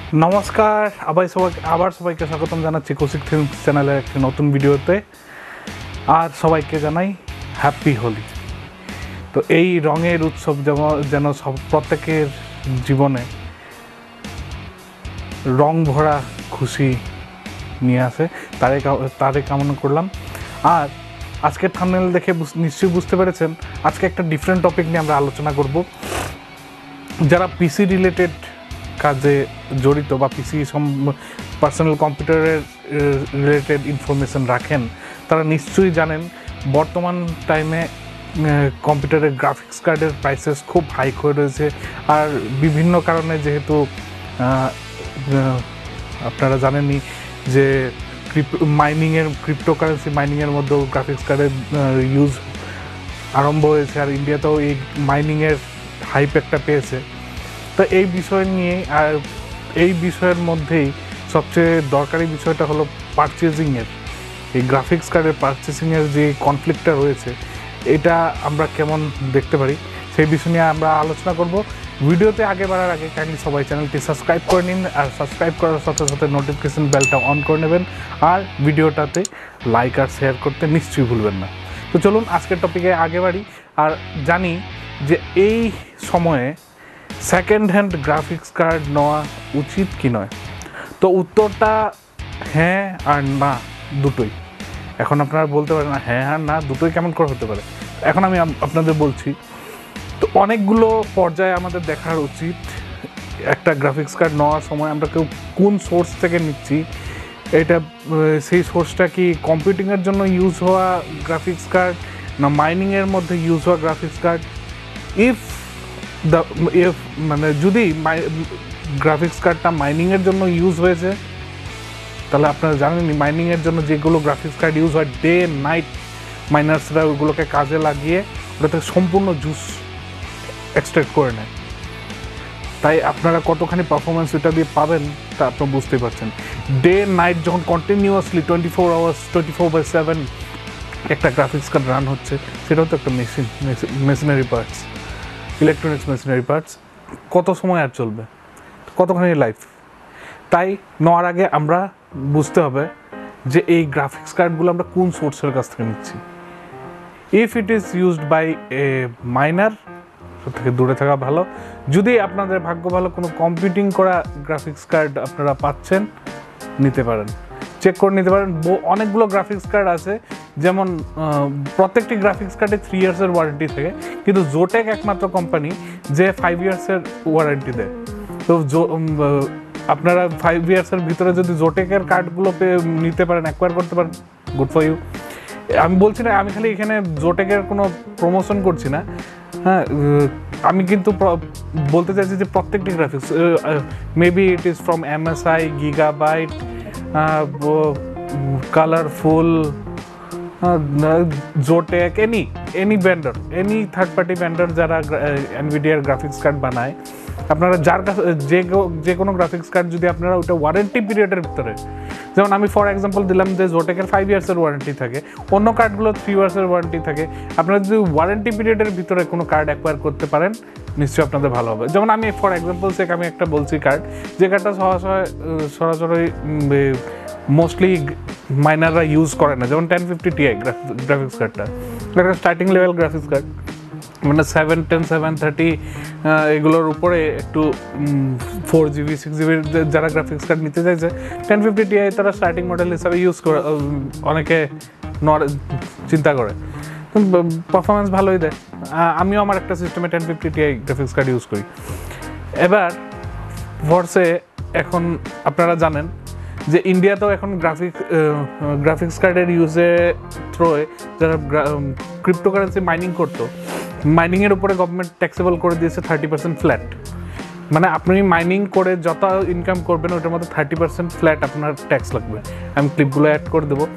নমস্কার, আবার সবাইকে স্বাগতম জানাচ্ছি কৌশিক ফিল্মস চ্যানেলের একটি নতুন ভিডিওতে। আর সবাইকে জানাই হ্যাপি হোলি। তো এই রঙের উৎসব যেন প্রত্যেকের জীবনে রং ভরা খুশি নিয়ে আসে, তারই কামনা করলাম। আর আজকের থাম্বনেল দেখে নিশ্চয়ই বুঝতে পেরেছেন আজকে একটা ডিফারেন্ট টপিক নিয়ে আমরা আলোচনা করব। যারা পিসি রিলেটেড কাজে জড়িত বা পিসি পার্সোনাল কম্পিউটারের রিলেটেড ইনফরমেশন রাখেন, তারা নিশ্চয়ই জানেন বর্তমান টাইমে কম্পিউটারের গ্রাফিক্স কার্ডের প্রাইসেস খুব হাই হয়ে রয়েছে। আর বিভিন্ন কারণে, যেহেতু আপনারা জানেনই যে ক্রিপ্টোকারেন্সি মাইনিংয়ের মধ্যেও গ্রাফিক্স কার্ডের ইউজ আরম্ভ হয়েছে, আর ইন্ডিয়াতেও এই মাইনিংয়ের হাইপ একটা পেয়েছে। তো এই বিষয় নিয়ে, আর এই বিষয়ের মধ্যেই সবচেয়ে দরকারি বিষয়টা হলো পারচেজিংয়ের, এই গ্রাফিক্স কার্ডের পারচেসিংয়ের যে কনফ্লিক্টটা রয়েছে, এটা আমরা কেমন দেখতে পারি সেই বিষয় নিয়ে আমরা আলোচনা করব। ভিডিওতে আগে বাড়ার আগে কাইন্ডলি সবাই চ্যানেলটি সাবস্ক্রাইব করে নিন, আর সাবস্ক্রাইব করার সাথে সাথে নোটিফিকেশন বেলটা অন করে নেবেন, আর ভিডিওটাতে লাইক আর শেয়ার করতে নিশ্চয়ই ভুলবেন না। তো চলুন আজকের টপিকে আগে বাড়ি। আর জানি যে এই সময়ে সেকেন্ড হ্যান্ড গ্রাফিক্স কার্ড নেওয়া উচিত কি নয়, তো উত্তরটা হ্যাঁ আর না, দুটোই। এখন আপনারা বলতে পারেন না হ্যাঁ আর না দুটোই কেমন করে হতে পারে, এখন আমি আপনাদের বলছি। তো অনেকগুলো পর্যায়ে আমাদের দেখার উচিত একটা গ্রাফিক্স কার্ড নেওয়ার সময় আমরা কোন সোর্স থেকে নিচ্ছি। এটা সেই সোর্সটা কি কম্পিউটিংয়ের জন্য ইউজ হওয়া গ্রাফিক্স কার্ড, না মাইনিংয়ের মধ্যে ইউজ হওয়া গ্রাফিক্স কার্ড। মানে যদি গ্রাফিক্স কার্ডটা মাইনিংয়ের জন্য ইউজ হয়েছে, তাহলে আপনারা জানেনই মাইনিংয়ের জন্য যেগুলো গ্রাফিক্স কার্ড ইউজ হয়, ডে নাইট মাইনার্সরা ওগুলোকে কাজে লাগিয়ে ওটা থেকে সম্পূর্ণ জুস এক্সট্রাক্ট করে নেয়। তাই আপনারা কতখানি পারফরমেন্স এটা দিয়ে পাবেন তা আপনারা বুঝতেই পারছেন। ডে নাইট যখন কন্টিনিউয়াসলি 24 আওয়ার্স 24/7 একটা গ্রাফিক্স কার্ড রান হচ্ছে, সেটাও তো একটা machinery parts, electronics machinery parts, কত সময় আর চলবে, কতখানি লাইফ। তাই নেওয়ার আগে আমরা বুঝতে হবে যে এই গ্রাফিক্স কার্ডগুলো আমরা কোন সোর্সের কাছ থেকে নিচ্ছি। If it is used by a miner, সব থেকে দূরে থাকা ভালো। যদি আপনাদের ভাগ্য ভালো কোনো কম্পিউটিং করা গ্রাফিক্স কার্ড আপনারা পাচ্ছেন, নিতে পারেন, চেক করে নিতে পারেন। অনেকগুলো গ্রাফিক্স কার্ড আছে, যেমন প্রত্যেকটি গ্রাফিক্স কার্ডে 3 ইয়ার্সের ওয়ারেন্টি থাকে, কিন্তু জোটেক একমাত্র কোম্পানি যে 5 ইয়ার্সের ওয়ারেন্টি দেয়। তো আপনারা 5 ইয়ার্সের ভিতরে যদি জোটেকের কার্ডগুলো নিতে পারেন, অ্যাকোয়ার করতে পারেন, গুড ফর ইউ। আমি বলছি না, আমি খালি এখানে জোটেকের কোনো প্রমোশন করছি না, হ্যাঁ, আমি কিন্তু বলতে চাইছি যে প্রত্যেকটি graphics, maybe it is from MSI, Gigabyte, Colorful, Zotac, any vendor, any third party vendor যারা এনভিডিয়ার গ্রাফিক্স কার্ড বানায়, আপনারা যার কাছে যে কোনো গ্রাফিক্স কার্ড যদি আপনারা ওটা ওয়ারেন্টি পিরিয়ডের ভিতরে, যেমন আমি ফর এক্সাম্পল দিলাম যে জোটেকের 5 ইয়ার্সের ওয়ারেন্টি থাকে, অন্য কার্ডগুলো 3 ইয়ার্সের ওয়ারেন্টি থাকে, আপনারা যদি ওয়ারেন্টি পিরিয়ডের ভিতরে কোনো কার্ড অ্যাকোয়ার করতে পারেন, নিশ্চয়ই আপনাদের ভালো হবে। যেমন আমি ফর এক্সাম্পল সেক আমি একটা বলছি কার্ড, যে কার্ডটা সরাসরি মোস্টলি মাইনাররা ইউজ করে না, যেমন 1050 Ti গ্রাফিক্স কার্ডটা একটা স্টার্টিং লেভেল গ্রাফিক্স কার্ড, মানে 710, 730 এগুলোর উপরে একটু 4GB 6GB যারা গ্রাফিক্স কার্ড নিতে চাইছে, 1050 Ti তারা স্টার্টিং মডেল হিসাবে ইউজ করে, অনেকে চিন্তা করে, পারফরমেন্স ভালোই দেয়। আমিও আমার একটা সিস্টেমে 1050 Ti গ্রাফিক্স কার্ড ইউজ করি। এবার ভরসে এখন আপনারা জানেন যে ইন্ডিয়াতেও এখন গ্রাফিক্স কার্ডের ইউজের থ্রোয়ে যারা ক্রিপ্টোকারেন্সি মাইনিং করতো, মাইনিংয়ের উপরে গভর্নমেন্ট ট্যাক্সেবল করে দিয়েছে 30% ফ্ল্যাট। মানে আপনি মাইনিং করে যত ইনকাম করবেন ওটার মধ্যে 30% ফ্ল্যাট আপনার ট্যাক্স লাগবে। আমি ক্লিপগুলো অ্যাড করে দেবো।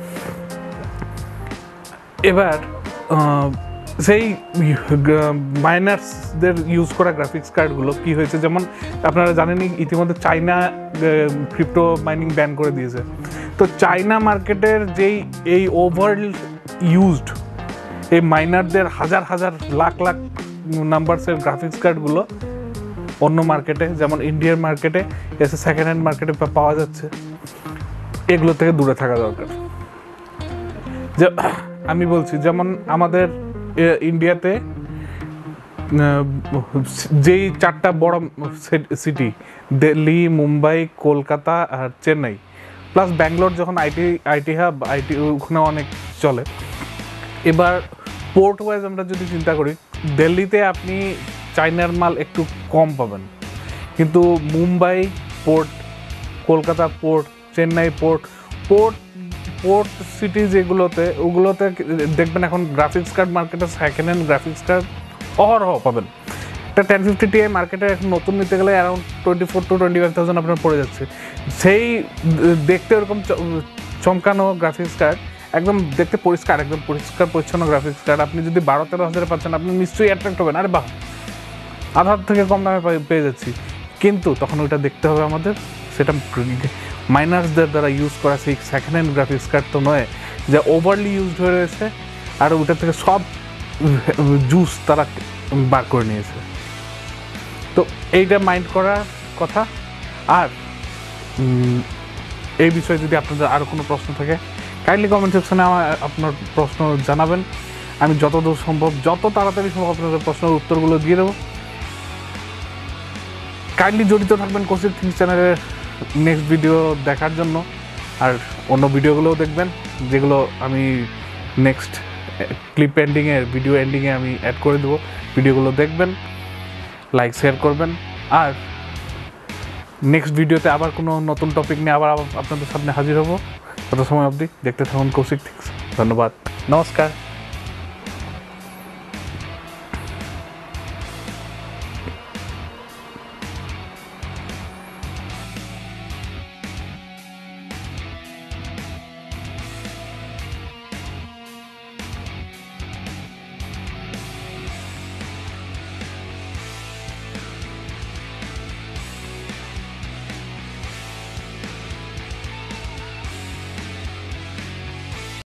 এবার সেই মাইনার্সদের ইউজ করা গ্রাফিক্স কার্ডগুলো কী হয়েছে, যেমন আপনারা জানেনই ইতিমধ্যে চায়না ক্রিপ্টো মাইনিং ব্যান করে দিয়েছে। তো চায়না মার্কেটের যেই এই ওভার ইউজড এই মাইনারদের হাজার হাজার লাখ লাখ নাম্বারসের গ্রাফিক্স কার্ডগুলো অন্য মার্কেটে যেমন ইন্ডিয়ার মার্কেটে এসে সেকেন্ড হ্যান্ড মার্কেটে পাওয়া যাচ্ছে, এগুলো থেকে দূরে থাকা দরকার। যে আমি বলছি যেমন আমাদের ইন্ডিয়াতে যেই 4টা বড় সিটি দিল্লি, মুম্বাই, কলকাতা আর চেন্নাই, প্লাস ব্যাঙ্গালোর যখন আইটি হাব, ওখানে অনেক চলে। এবার পোর্ট ওয়াইজ আমরা যদি চিন্তা করি, দিল্লিতে আপনি চায়নার মাল একটু কম পাবেন, কিন্তু Mumbai port, Kolkata port, Chennai port city যেগুলোতে, ওগুলোতে দেখবেন এখন গ্রাফিক্স কার্ড মার্কেটে সেকেন্ড হ্যান্ড গ্রাফিক্স কার্ড অহরহ পাবেন। একটা 1050 Ti মার্কেটে এখন নতুন নিতে গেলে অ্যারাউন্ড 24,000 to 25,000 আপনার পড়ে যাচ্ছে। সেই দেখতে ওরকম চমকানো গ্রাফিক্স কার্ড, একদম দেখতে পরিষ্কার, একদম পরিষ্কার পরিচ্ছন্ন গ্রাফিক্স কার্ড আপনি যদি 12-13 হাজারে পাচ্ছেন, আপনি নিশ্চয়ই অ্যাট্রাক্ট হবেন, আরে বাহ আধার থেকে কম দামে পেয়ে যাচ্ছি। কিন্তু তখন ওইটা দেখতে হবে আমাদের, সেটা মাইনার্সদের দ্বারা ইউজ করা সেই সেকেন্ড হ্যান্ড গ্রাফিক্স কার্ড তো নয়, যা ওভারলি ইউজড হয়ে রয়েছে, আর ওটার থেকে সব জুস তারা বার করে নিয়েছে। তো এইটা মাইন্ড করার কথা। আর এই বিষয়ে যদি আপনাদের আরও কোনো প্রশ্ন থাকে, কাইন্ডলি কমেন্ট সেকশনে আপনার প্রশ্ন জানাবেন। আমি যতদূর সম্ভব, যত তাড়াতাড়ি সম্ভব আপনাদের প্রশ্নের উত্তরগুলো দিয়ে দেবো। কাইন্ডলি জড়িত থাকবেন কৌশিক থিংস চ্যানেলের নেক্সট ভিডিও দেখার জন্য, আর অন্য ভিডিওগুলোও দেখবেন যেগুলো আমি নেক্সট ক্লিপ এন্ডিংয়ে, ভিডিও এন্ডিংয়ে আমি অ্যাড করে দেবো। ভিডিওগুলো দেখবেন, লাইক শেয়ার করবেন, আর নেক্সট ভিডিওতে আবার কোনো নতুন টপিক নিয়ে আবার আপনাদের সামনে হাজির হব। তত সময় অবধি দেখতে থাকুন কৌশিক থিংস। ধন্যবাদ, নমস্কার।